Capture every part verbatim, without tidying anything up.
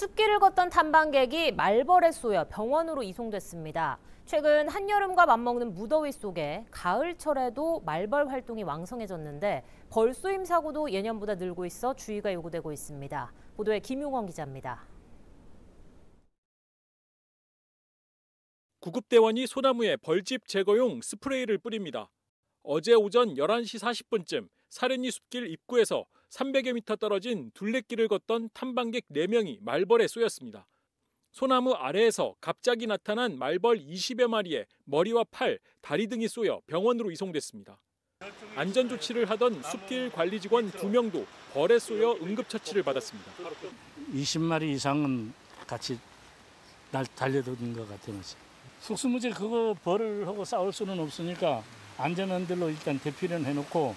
숲길을 걷던 탐방객이 말벌에 쏘여 병원으로 이송됐습니다. 최근 한여름과 맞먹는 무더위 속에 가을철에도 말벌 활동이 왕성해졌는데 벌 쏘임 사고도 예년보다 늘고 있어 주의가 요구되고 있습니다. 보도에 김용원 기자입니다. 구급대원이 소나무에 벌집 제거용 스프레이를 뿌립니다. 어제 오전 열한 시 사십 분쯤 사려니 숲길 입구에서 삼백여 미터 떨어진 둘레길을 걷던 탐방객 네 명이 말벌에 쏘였습니다. 소나무 아래에서 갑자기 나타난 말벌 이십여 마리에 머리와 팔, 다리 등이 쏘여 병원으로 이송됐습니다. 안전조치를 하던 숲길 관리 직원 두 명도 벌에 쏘여 응급처치를 받았습니다. 이십 마리 이상은 같이 날 달려드는 것 같아요. 속수무책 그거 벌을 하고 싸울 수는 없으니까 안전한들로 일단 대피를 해놓고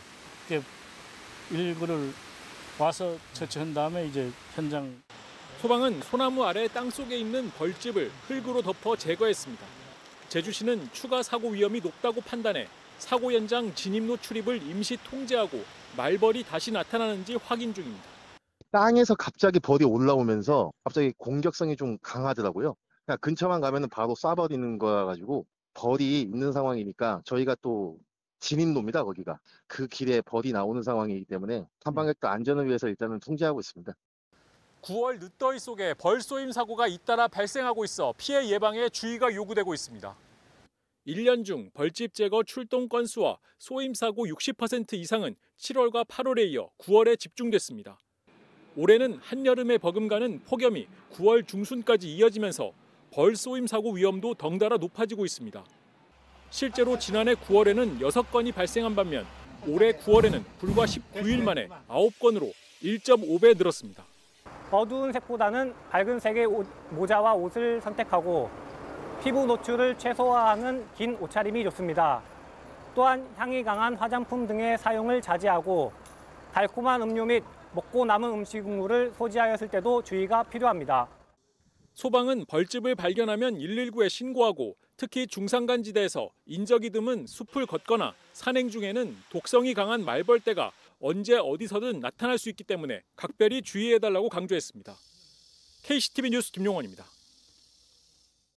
일부를 와서 처치한 다음에 이제 현장. 소방은 소나무 아래 땅속에 있는 벌집을 흙으로 덮어 제거했습니다. 제주시는 추가 사고 위험이 높다고 판단해 사고 현장 진입로 출입을 임시 통제하고 말벌이 다시 나타나는지 확인 중입니다. 땅에서 갑자기 벌이 올라오면서 갑자기 공격성이 좀 강하더라고요. 그냥 근처만 가면 바로 쏴버리는 거라 가지고 벌이 있는 상황이니까 저희가 또 진입로입니다, 거기가. 그 길에 벌이 나오는 상황이기 때문에 탐방객들 안전을 위해서 일단은 통제하고 있습니다. 구월 늦더위 속에 벌 쏘임 사고가 잇따라 발생하고 있어 피해 예방에 주의가 요구되고 있습니다. 일 년 중 벌집 제거 출동 건수와 쏘임 사고 육십 퍼센트 이상은 칠월과 팔월에 이어 구월에 집중됐습니다. 올해는 한여름에 버금가는 폭염이 구월 중순까지 이어지면서 벌 쏘임 사고 위험도 덩달아 높아지고 있습니다. 실제로 지난해 구월에는 여섯 건이 발생한 반면 올해 구월에는 불과 십구 일 만에 아홉 건으로 일 점 오 배 늘었습니다. 어두운 색보다는 밝은 색의 옷, 모자와 옷을 선택하고 피부 노출을 최소화하는 긴 옷차림이 좋습니다. 또한 향이 강한 화장품 등의 사용을 자제하고 달콤한 음료 및 먹고 남은 음식물을 소지하였을 때도 주의가 필요합니다. 소방은 벌집을 발견하면 일일구에 신고하고 특히 중산간지대에서 인적이 드문 숲을 걷거나 산행 중에는 독성이 강한 말벌떼가 언제 어디서든 나타날 수 있기 때문에 각별히 주의해달라고 강조했습니다. 케이씨티비 뉴스 김용원입니다.